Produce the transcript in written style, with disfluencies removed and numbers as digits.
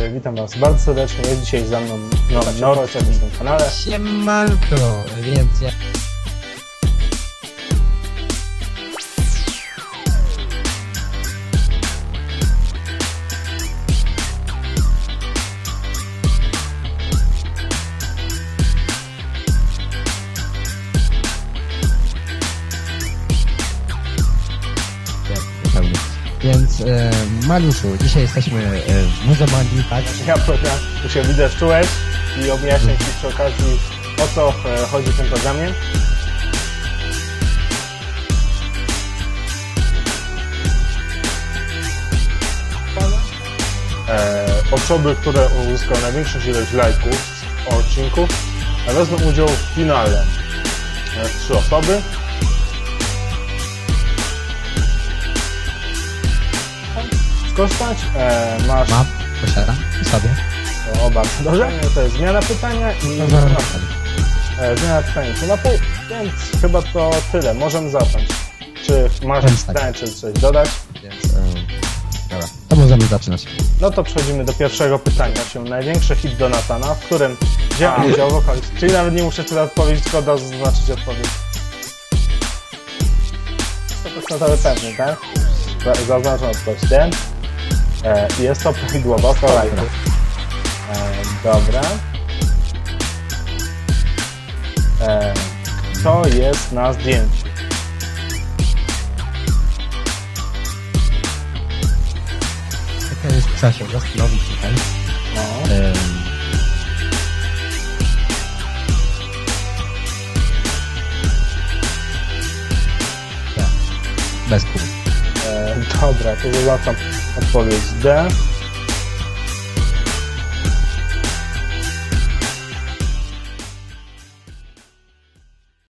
Witam was bardzo serdecznie, jest dzisiaj ze mną Norwid na tym kanale. Siemanko, więc ja... Więc Mariuszu, dzisiaj jesteśmy w Muzomanii, tak? Ja program, tu się widzę, wczułeś i objaśnię ci przy okazji, o co chodzi w tym programie. Osoby, które uzyskały największą ilość lajków odcinków, wezmą udział w finale. 3 osoby. Skorzystać, masz... Mam, posiadam, sobie. O, bardzo dobrze. To jest zmiana pytania i zmiana pytania to na pół, więc chyba to tyle. Możemy zacząć. Czy masz jakieś pytanie, czy coś dodać? Więc, dobra, to możemy zaczynać. No to przechodzimy do pierwszego pytania. Największy hit Donatana, w którym wziąłem udział w okolicy. Czyli nawet nie muszę tyle odpowiedzieć, tylko da zaznaczyć odpowiedź. 100% pewny, tak? Zaznaczam odpowiedź. Jest to prawidłowa kolejka. Dobra. Co jest na zdjęciu? Taka jest, trzeba się zastanowić tutaj. No. Bez kół. Dobra, to zaznaczam odpowiedź D.